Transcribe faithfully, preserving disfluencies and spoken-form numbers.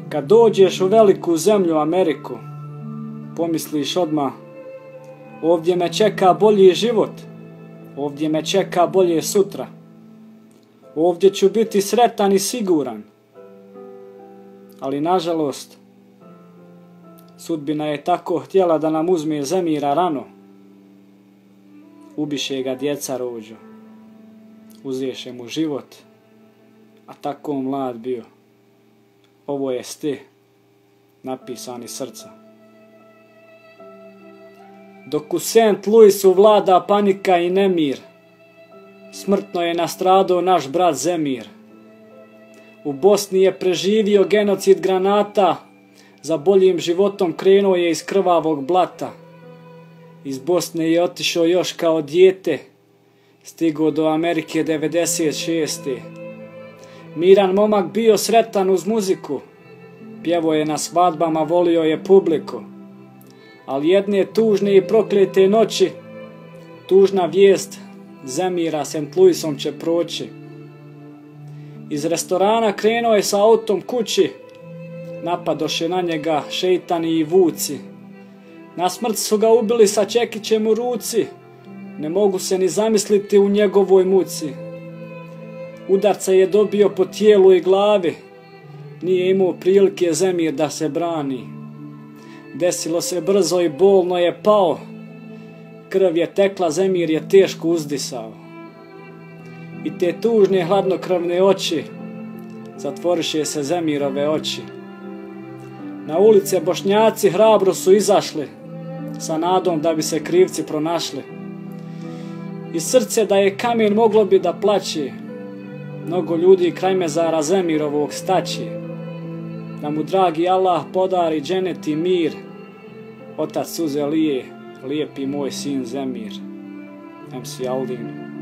Kad dođeš u veliku zemlju Ameriku, pomisliš odmah, ovdje me čeka bolji život, ovdje me čeka bolje sutra, ovdje ću biti sretan i siguran. Ali nažalost, sudbina je tako htjela da nam uzme Zemira rano. Ubiše ga djeca rođo, uzeše mu život, a tako mlad bio. Ovo je stih napisan iz srca. Dok u Saint Louisu vlada panika i nemir, smrtno je nastradao naš brat Zemir. U Bosni je preživio genocid granata, za boljim životom krenuo je iz krvavog blata. Iz Bosne je otišao još kao dijete, stigao do Amerike devedeset šeste. Miran momak bio sretan uz muziku, pjevo je na svadbama, volio je publiku. Ali jedne tužne i proklete noći, tužna vijest Zemira Saint Louisom će proći. Iz restorana krenuo je sa autom kući, napadoše na njega šeitani i vuci. Na smrt su ga ubili sa čekićem u ruci, ne mogu se ni zamisliti u njegovoj muci. Udarca je dobio po tijelu i glavi, nije imao prilike Zemir da se brani. Desilo se brzo i bolno je pao, krv je tekla, Zemir je teško uzdisao. I te tužne hladnokrvne oči, zatvoriše se Zemirove oči. Na ulice Bošnjaci hrabro su izašli, sa nadom da bi se krivci pronašli. I srce da je kamen moglo bi da plaće, mnogo ljudi kraj mezara Zemirovog staći. Da mu dragi Allah podari dženet i mir, otac suze lije, lijepi moj sin Zemir. em ce Aldin.